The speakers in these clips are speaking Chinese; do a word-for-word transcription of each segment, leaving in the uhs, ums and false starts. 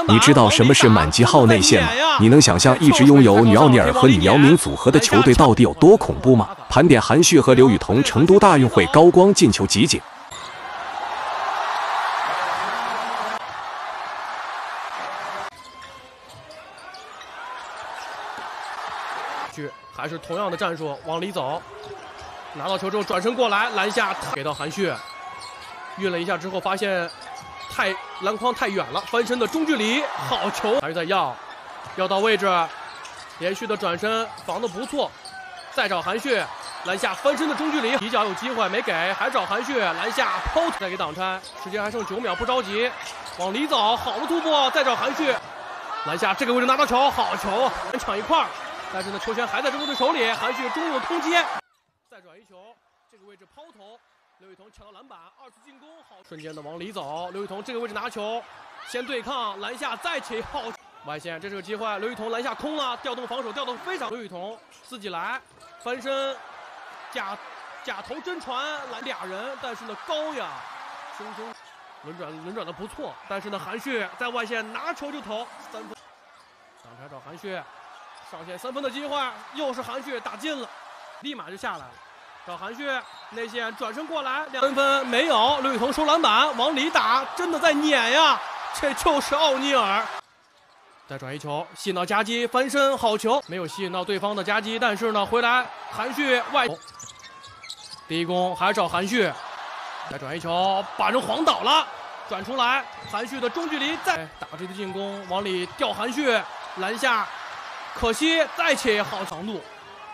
你知道什么是满级号内线吗？你能想象一直拥有女奥尼尔和女姚明组合的球队到底有多恐怖吗？盘点韩旭和刘雨桐成都大运会高光进球集锦。 去还是同样的战术，往里走，拿到球之后转身过来，篮下给到韩旭，运了一下之后发现太篮筐太远了，翻身的中距离，好球，还是在要，要到位置，连续的转身防得不错，再找韩旭，篮下翻身的中距离，底角有机会没给，还找韩旭，篮下抛再给挡拆，时间还剩九秒，不着急，往里走，好的突破，再找韩旭，篮下这个位置拿到球，好球，抢一块儿。 但是呢，球权还在中国队手里，韩旭中路空接，再转一球，这个位置抛投，刘雨桐抢到篮板，二次进攻好，瞬间的往里走，刘雨桐这个位置拿球，先对抗，篮下再起好，外线这是个机会，刘雨桐篮下空了，调动防守调动非常，刘雨桐自己来翻身，假假投真传，来俩人，但是呢高呀，轻轻轮转轮转的不错，但是呢韩旭在外线拿球就投三分，挡拆找韩旭。 上线三分的机会，又是韩旭打进了，立马就下来了。找韩旭内线转身过来，两分没有。刘雨桐收篮板，往里打，真的在撵呀！这就是奥尼尔。再转一球，吸引到夹击，翻身好球，没有吸引到对方的夹击，但是呢，回来韩旭外第一攻还是找韩旭，再转一球，把人晃倒了，转出来，韩旭的中距离再打这个进攻，往里吊韩旭，篮下。 可惜再起好长度，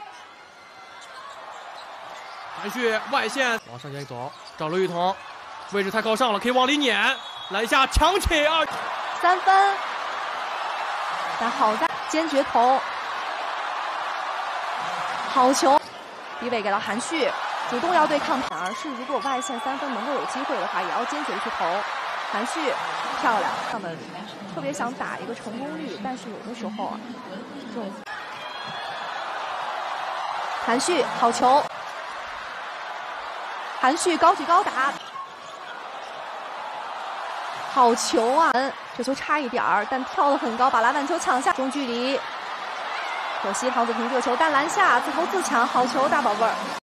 韩旭外线往上前走，找刘雨桐，位置太靠上了，可以往里撵，篮下强起二三分，但好在坚决投，好球，李伟给到韩旭，主动要对抗，反而是如果外线三分能够有机会的话，也要坚决的去投。韩旭漂亮，他们特别想打一个成功率，但是有的时候啊。 这种韩旭好球，韩旭高举高打，好球啊！这球差一点儿，但跳得很高，把篮板球抢下，中距离，可惜唐子婷这个球单篮下自投自抢，好球，大宝贝儿。